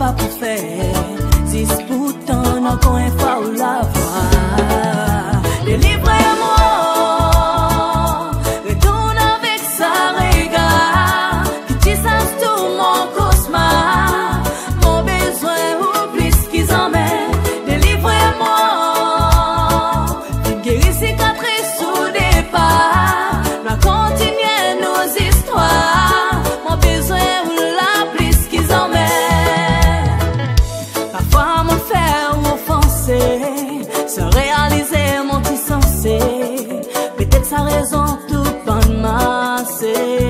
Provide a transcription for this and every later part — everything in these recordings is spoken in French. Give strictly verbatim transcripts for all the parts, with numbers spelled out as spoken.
pas pour faire. Si pourtant non qu'on est pas ou la voix. Délivrez-moi, retourne avec sa regard. Qui t'y sache tout mon cauchemar. Mon besoin ou plus qu'ils en mettent. Délivrez-moi, guéris cicatrice au départ. Ma continuer nos histoires. Mon besoin ou la plus qu'ils en mettent. Parfois mon faire ou offenser. Se réaliser mon petit sensé. Peut-être sa raison tout pas masser.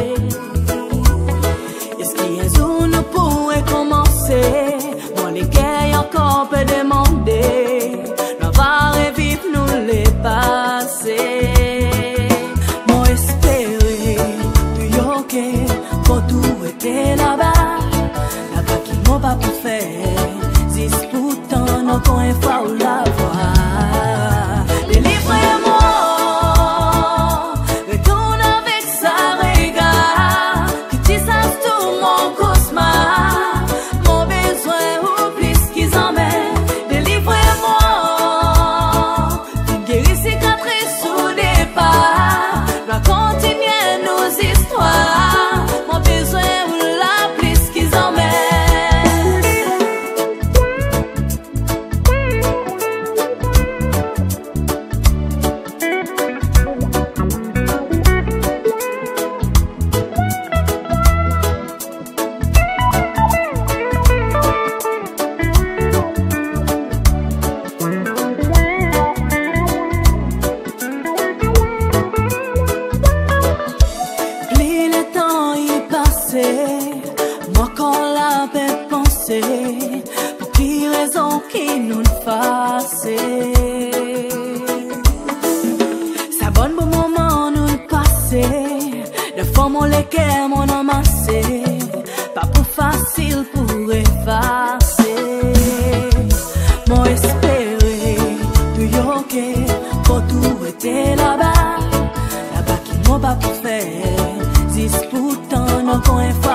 Est-ce qu'il y a un jour nous pourrait commencer? Moi les guerres encore peut demander. On va revivre nous les passés. Moi espérer, tu ok, pour tout était là-bas. Là-bas qui m'ont pas pour faire. Si pourtant non qu'on est pas ou la voix. Délivrez-moi, retourne avec sa regard. Qui t'y sache tout mon cauchemar. Mon besoin ou plus qu'ils en mettent. Délivrez-moi, guéris cicatrice au départ. Va continuer nos histoires. Mon besoin ou la plus qu'ils en mettent. Plus le temps y passé, moi quand la paix pensée, pour qui raison qui nous le fasse. Ça bonne bon moment nous le passé, de fois mon l'équerre mon amassé, pas pour facile pour effacer. Moi espérer, tout ok, pour tout était là-bas. Là-bas qui m'ont pas pour faire. Si pourtant non qu'on est